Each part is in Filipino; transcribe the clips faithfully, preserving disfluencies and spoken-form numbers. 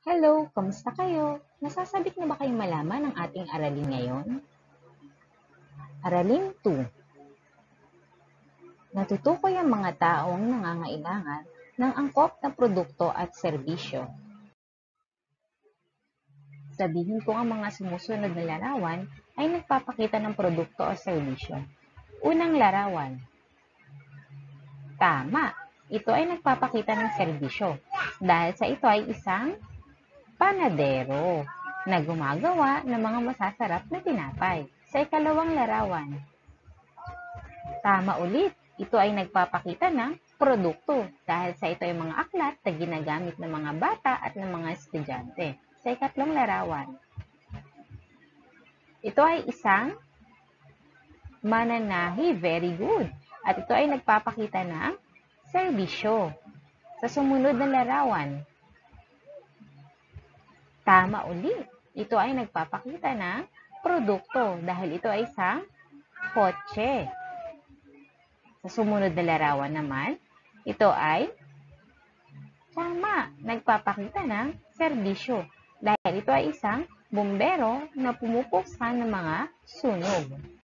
Hello, kamusta kayo? Nasasabik na ba kayong malaman ang ating aralin ngayon? Aralin two. Natutukoy ang mga taong nangangailangan ng angkop na produkto at serbisyo. Sabihin ko ang mga sumusunod na larawan ay nagpapakita ng produkto o serbisyo. Unang larawan. Tama, ito ay nagpapakita ng serbisyo dahil sa ito ay isang panadero na gumagawa ng mga masasarap na tinapay. Sa ikalawang larawan. Tama ulit, ito ay nagpapakita ng produkto dahil sa ito ay mga aklat na ginagamit ng mga bata at ng mga estudyante. Sa ikatlong larawan. Ito ay isang mananahi, very good. At ito ay nagpapakita ng serbisyo. Sa sumunod na larawan. Tama ulit. Ito ay nagpapakita ng produkto dahil ito ay isang kotse. Sa sumunod na larawan naman, ito ay tama, nagpapakita ng serbisyo dahil ito ay isang bumbero na pumupuksan ng mga sunog.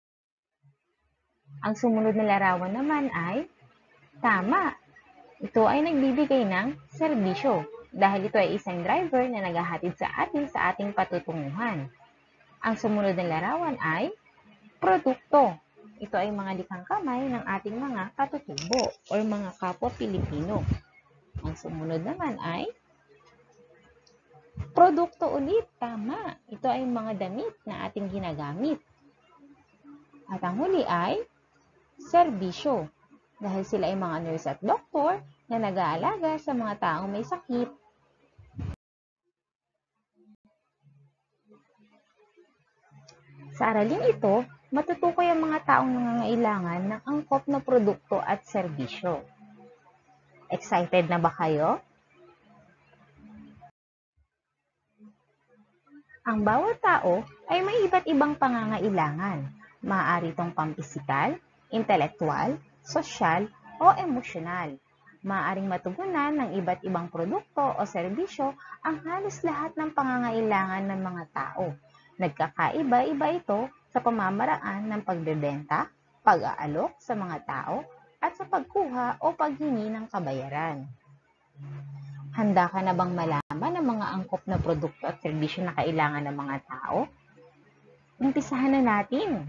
Ang sumunod na larawan naman ay tama, ito ay nagbibigay ng serbisyo dahil ito ay isang driver na naghahatid sa atin sa ating patutunguhan. Ang sumunod na larawan ay produkto. Ito ay mga likhang kamay ng ating mga katutubo o mga kapwa Pilipino. Ang sumunod naman ay produkto ulit. Tama. Ito ay mga damit na ating ginagamit. At ang huli ay serbisyo. Dahil sila ay mga nurse at doktor na nag-aalaga sa mga taong may sakit. Sa aralin ito, matutukoy ang mga taong nangangailangan ng angkop na produkto at serbisyo. Excited na ba kayo? Ang bawat tao ay may iba't ibang pangangailangan. Maaari itong pampisikal, intelektual, sosyal, o emosyonal. Maaaring matugunan ng iba't ibang produkto o serbisyo ang halos lahat ng pangangailangan ng mga tao. Nagkakaiba-iba ito sa pamamaraan ng pagbebenta, pag-aalok sa mga tao, at sa pagkuha o paghingi ng kabayaran. Handa ka na bang malaman ang mga angkop na produkto at serbisyo na kailangan ng mga tao? Umpisahan na natin!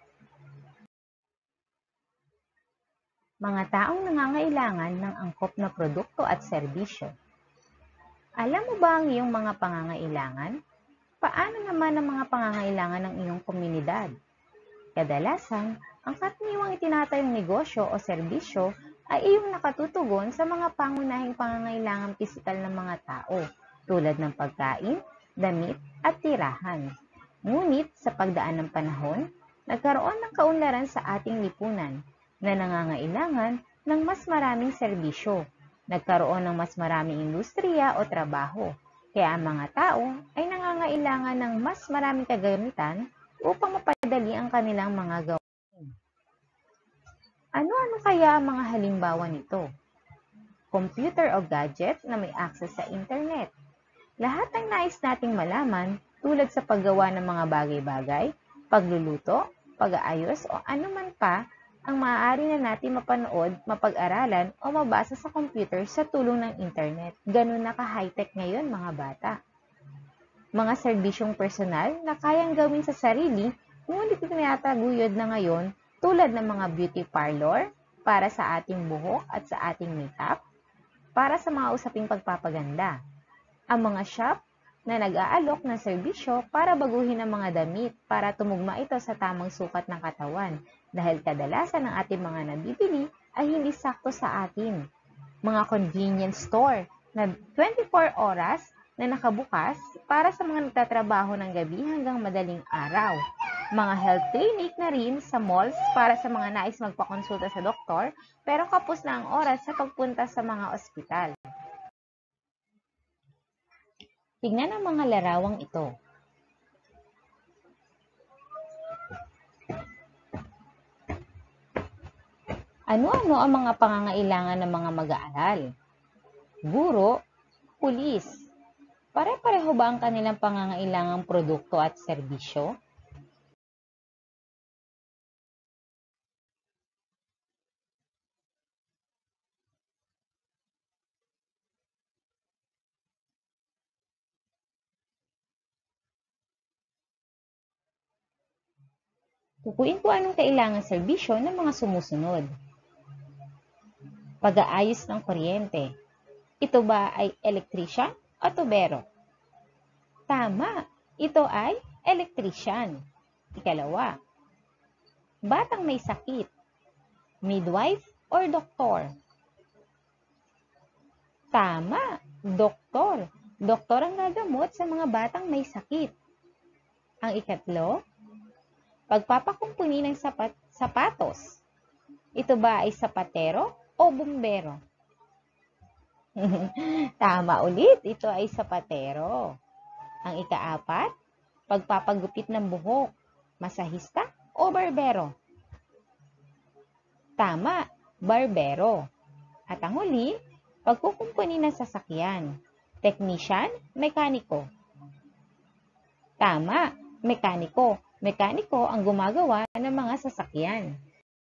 Mga taong nangangailangan ng angkop na produkto at serbisyo. Alam mo ba ang iyong mga pangangailangan? Paano naman ang mga pangangailangan ng iyong komunidad? Kadalasan, ang karaniwang itinatayong negosyo o serbisyo ay iyong nakatutugon sa mga pangunahing pangangailangang pisikal ng mga tao, tulad ng pagkain, damit, at tirahan. Ngunit, sa pagdaan ng panahon, nagkaroon ng kaunlaran sa ating lipunan na nangangailangan ng mas maraming serbisyo. Nagkaroon ng mas maraming industriya o trabaho. Kaya ang mga tao ay nangangailangan ng mas maraming kagamitan upang mapadali ang kanilang mga gawain. Ano-ano kaya ang mga halimbawa nito? Computer o gadget na may access sa internet. Lahat ng nais nating malaman tulad sa paggawa ng mga bagay-bagay, pagluluto, pag-aayos o anuman pa ang maaari na natin mapanood, mapag-aralan o mabasa sa computer sa tulong ng internet. Ganun na ka-high-tech ngayon mga bata. Mga serbisyong personal na kayang gawin sa sarili, ngunit tinataguyod na ngayon tulad ng mga beauty parlor para sa ating buhok at sa ating makeup, para sa mga usaping pagpapaganda. Ang mga shop na nag-aalok ng serbisyo para baguhin ang mga damit para tumugma ito sa tamang sukat ng katawan dahil kadalasan ng ating mga nabibili ay hindi sakto sa atin. Mga convenience store na twenty-four oras na nakabukas para sa mga nagtatrabaho ng gabi hanggang madaling araw. Mga health clinic na rin sa malls para sa mga nais magpakonsulta sa doktor pero kapos na ang oras sa pagpunta sa mga ospital. Tingnan ang mga larawang ito. Ano-ano ang mga pangangailangan ng mga mag-aaral? Guro, pulis. Pare-pareho ba ang kanilang pangangailangang produkto at serbisyo? Tukuyin ko anong kailangang serbisyo ng mga sumusunod. Pag-aayos ng kuryente. Ito ba ay electrician o tubero? Tama, ito ay electrician. Ikalawa, batang may sakit. Midwife or doktor? Tama, doktor. Doktor ang gagamot sa mga batang may sakit. Ang ikatlo, pagpapakumpuni ng sapat, sapatos. Ito ba ay sapatero o bumbero? Tama ulit, ito ay sapatero. Ang ikaapat, pagpapagupit ng buhok. Masahista o barbero? Tama, barbero. At ang huli, pagkukumpuni ng sasakyan. Technician, mekaniko. Tama, mekaniko. Mekaniko ang gumagawa ng mga sasakyan.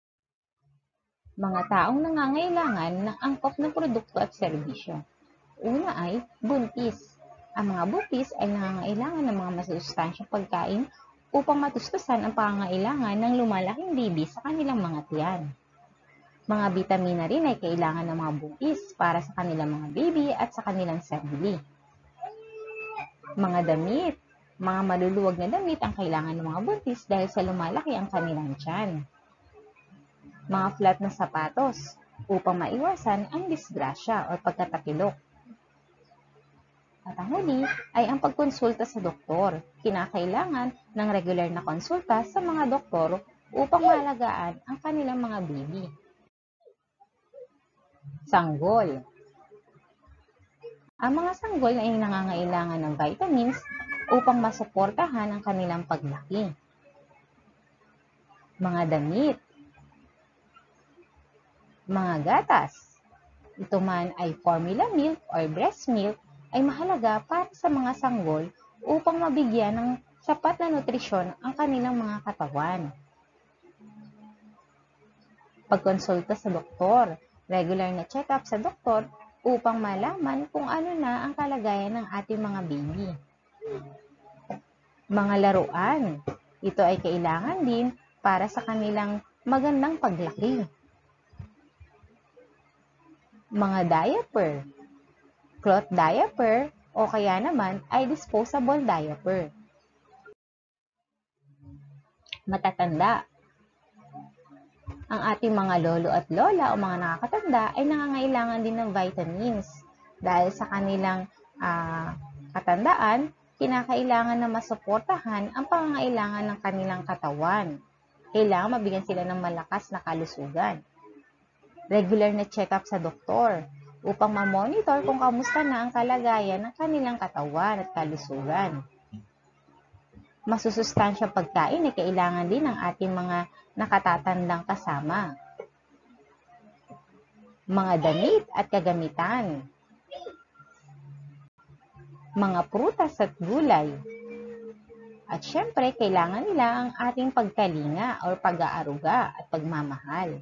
Mga taong nangangailangan ng angkop ng produkto at serbisyo. Una ay buntis. Ang mga buntis ay nangangailangan ng mga masusustansyang pagkain upang matustusan ang pangangailangan ng lumalaking baby sa kanilang mga tiyan. Mga bitamina rin ay kailangan ng mga buntis para sa kanilang mga baby at sa kanilang sarili. Mga damit. Mga maluluwag na damit ang kailangan ng mga buntis dahil sa lumalaki ang kanilang tiyan. Mga flat na sapatos upang maiwasan ang disgrasya o pagkatakilok. At ang huli ay ang pagkonsulta sa doktor. Kinakailangan ng regular na konsulta sa mga doktor upang maalagaan ang kanilang mga baby. Sanggol. Ang mga sanggol ay nangangailangan ng vitamins upang masuportahan ang kanilang paglaki. Mga damit. Mga gatas. Ito man ay formula milk or breast milk ay mahalaga para sa mga sanggol upang mabigyan ng sapat na nutrisyon ang kanilang mga katawan. Pagkonsulta sa doktor. Regular na check-up sa doktor upang malaman kung ano na ang kalagayan ng ating mga baby. Mga laruan. Ito ay kailangan din para sa kanilang magandang paglaki. Mga diaper. Cloth diaper o kaya naman ay disposable diaper. Matatanda. Ang ating mga lolo at lola o mga nakakatanda ay nangangailangan din ng vitamins dahil sa kanilang uh, katandaan, kinakailangan na masuportahan ang pangangailangan ng kanilang katawan. Kailangan mabigyan sila ng malakas na kalusugan. Regular na check-up sa doktor upang ma-monitor kung kamusta na ang kalagayan ng kanilang katawan at kalusugan. Masusustansyang pagkain ay kailangan din ng ating mga nakatatandang kasama. Mga damit at kagamitan. Mga prutas at gulay. At syempre, kailangan nila ang ating pagkalinga o pag-aaruga at pagmamahal.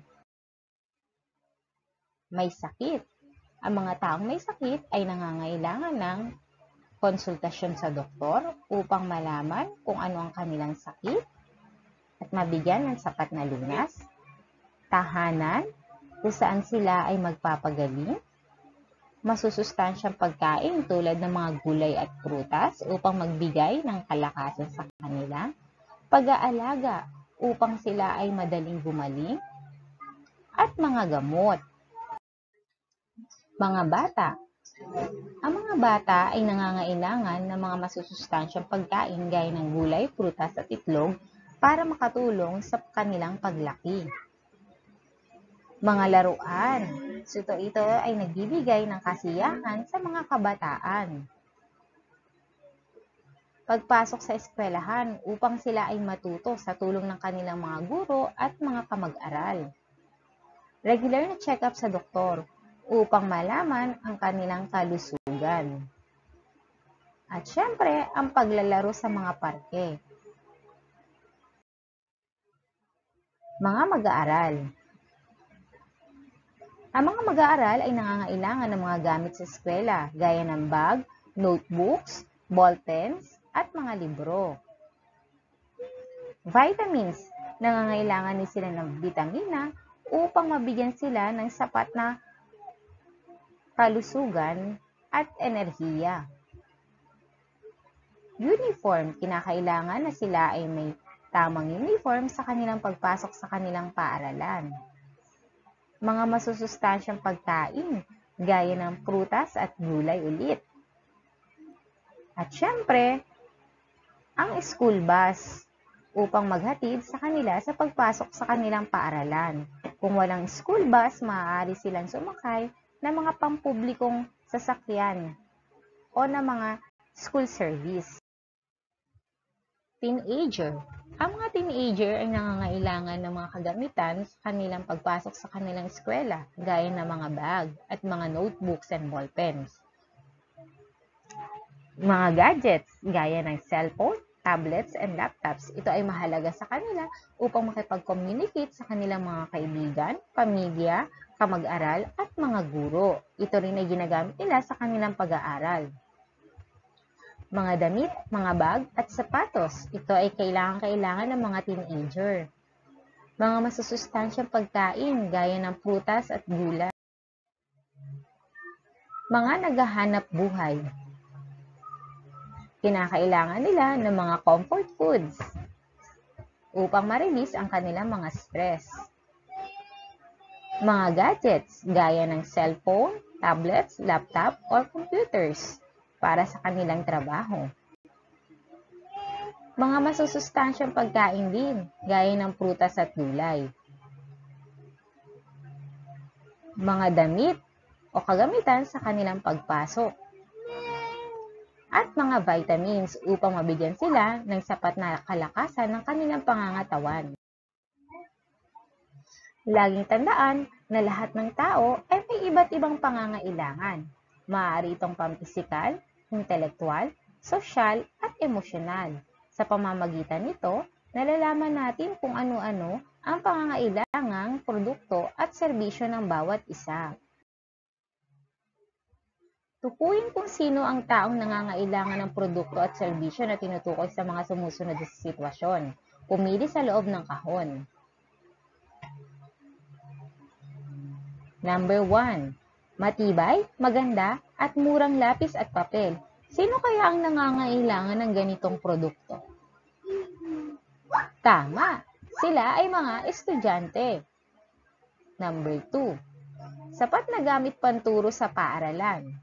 May sakit. Ang mga taong may sakit ay nangangailangan ng konsultasyon sa doktor upang malaman kung ano ang kanilang sakit at mabigyan ng sapat na lunas, tahanan kung saan sila ay magpapagaling, masusustansyang pagkain tulad ng mga gulay at prutas upang magbigay ng kalakasan sa kanila, pag-aalaga upang sila ay madaling gumaling, at mga gamot. Mga bata. Ang mga bata ay nangangailangan ng mga masusustansyang pagkain gaya ng gulay, prutas at itlog para makatulong sa kanilang paglaki. Mga laruan. So ito, ito ay nagbibigay ng kasiyahan sa mga kabataan. Pagpasok sa eskwelahan upang sila ay matuto sa tulong ng kanilang mga guro at mga kamag-aral. Regular na check-up sa doktor upang malaman ang kanilang kalusugan. At syempre, ang paglalaro sa mga parke. Mga mag-aaral. Ang mga mag-aaral ay nangangailangan ng mga gamit sa eskwela, gaya ng bag, notebooks, ballpens, at mga libro. Vitamins. Nangangailangan din sila ng vitamina upang mabigyan sila ng sapat na kalusugan at enerhiya. Uniform. Kinakailangan na sila ay may tamang uniform sa kanilang pagpasok sa kanilang paaralan. Mga masusustansyang pagkain, gaya ng prutas at gulay ulit. At syempre, ang school bus upang maghatid sa kanila sa pagpasok sa kanilang paaralan. Kung walang school bus, maaari silang sumakay ng mga pampublikong sasakyan o ng mga school service. Teenager. Ang mga teenager ay nangangailangan ng mga kagamitan sa kanilang pagpasok sa kanilang eskwela, gaya ng mga bag at mga notebooks and ballpens. Mga gadgets, gaya ng cellphone, tablets, and laptops. Ito ay mahalaga sa kanila upang makipag-communicate sa kanilang mga kaibigan, pamilya, kamag-aral, at mga guro. Ito rin ay ginagamit nila sa kanilang pag-aaral. Mga damit, mga bag, at sapatos. Ito ay kailangan-kailangan ng mga teenager. Mga masusustansyang pagkain, gaya ng prutas at gulay. Mga naghahanap buhay. Kinakailangan nila ng mga comfort foods upang ma-release ang kanilang mga stress. Mga gadgets, gaya ng cellphone, tablets, laptop, or computers para sa kanilang trabaho. Mga masusustansyang pagkain din, gaya ng prutas at gulay. Mga damit o kagamitan sa kanilang pagpasok. At mga vitamins upang mabigyan sila ng sapat na kalakasan ng kanilang pangangatawan. Laging tandaan na lahat ng tao ay may iba't ibang pangangailangan. Maaari itong pampisikal, intelektual, sosyal, at emosyonal. Sa pamamagitan nito, nalalaman natin kung ano-ano ang pangangailangang produkto at serbisyo ng bawat isa. Tukuyin kung sino ang taong nangangailangan ng produkto at serbisyo na tinutukoy sa mga sumusunod na sitwasyon. Pumili sa loob ng kahon. Number one. Matibay, maganda, at murang lapis at papel. Sino kaya ang nangangailangan ng ganitong produkto? Tama! Sila ay mga estudyante. Number two. Sapat na gamit panturo sa paaralan.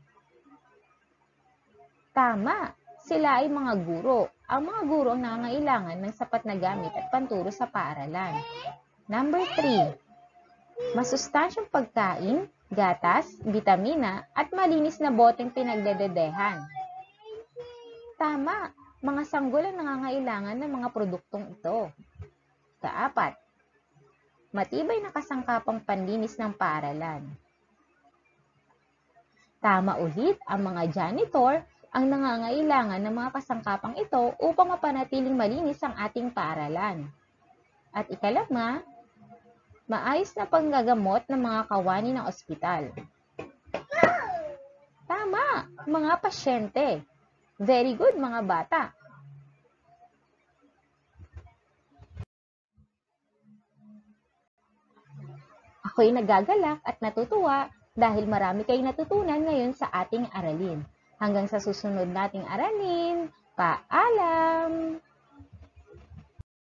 Tama! Sila ay mga guro. Ang mga guro ang nangangailangan ng sapat na gamit at panturo sa paaralan. Number three. Masustansyang pagkain, gatas, vitamina, at malinis na boteng pinagdededehan. Tama! Mga sanggol ang nangangailangan ng mga produktong ito. Kaapat. Matibay na kasangkapang panlinis ng paaralan. Tama ulit, ang mga janitor ang nangangailangan ng mga kasangkapang ito upang mapanatiling malinis ang ating paaralan. At ikalama, maayos na panggagamot ng mga kawani ng ospital. Tama, mga pasyente. Very good, mga bata. Ako'y nagagalak at natutuwa dahil marami kayong natutunan ngayon sa ating aralin. Hanggang sa susunod nating aralin, paalam!